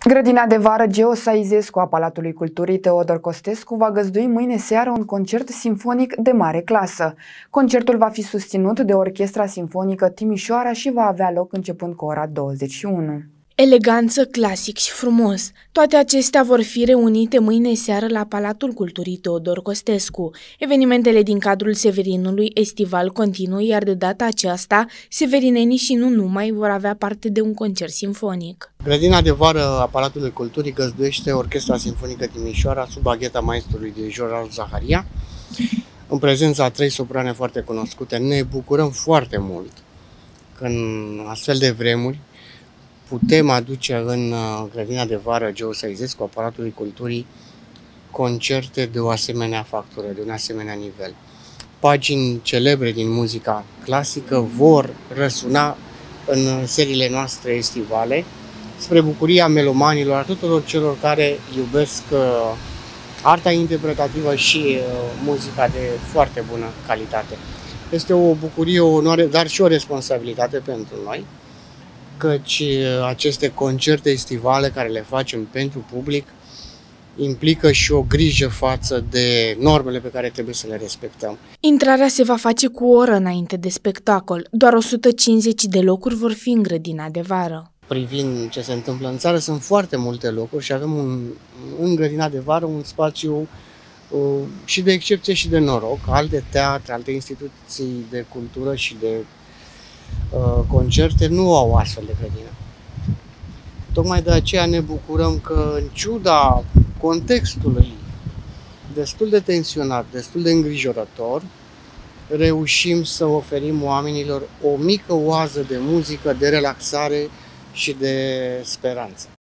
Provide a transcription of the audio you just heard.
Grădina de vară Geo Saizescu a Palatului Culturii Teodor Costescu va găzdui mâine seară un concert simfonic de mare clasă. Concertul va fi susținut de Orchestra Simfonică Timișoara și va avea loc începând cu ora 21. Eleganță, clasic și frumos. Toate acestea vor fi reunite mâine seară la Palatul Culturii Teodor Costescu. Evenimentele din cadrul Severinului estival continuă, iar de data aceasta, severinenii și nu numai vor avea parte de un concert simfonic. Grădina de vară a Palatului Culturii găzduiește Orchestra Simfonică Timișoara sub bagheta maestrului dirijor Radu Zaharia. În prezența a 3 soprane foarte cunoscute, ne bucurăm foarte mult că în astfel de vremuri putem aduce în Grădina de vară Geo Saizescu a Palatului Culturii concerte de o asemenea factură, de un asemenea nivel. Pagini celebre din muzica clasică vor răsuna în seriile noastre estivale, spre bucuria melomanilor, a tuturor celor care iubesc arta interpretativă și muzica de foarte bună calitate. Este o bucurie, o onoare, dar și o responsabilitate pentru noi, căci aceste concerte estivale care le facem pentru public implică și o grijă față de normele pe care trebuie să le respectăm. Intrarea se va face cu o oră înainte de spectacol. Doar 150 de locuri vor fi în grădina de vară. Privind ce se întâmplă în țară, sunt foarte multe locuri și avem în grădina de vară un spațiu și de excepție și de noroc. Alte teatre, alte instituții de cultură și de concerte nu au astfel de grădină. Tocmai de aceea ne bucurăm că, în ciuda contextului destul de tensionat, destul de îngrijorător, reușim să oferim oamenilor o mică oază de muzică, de relaxare și de speranță.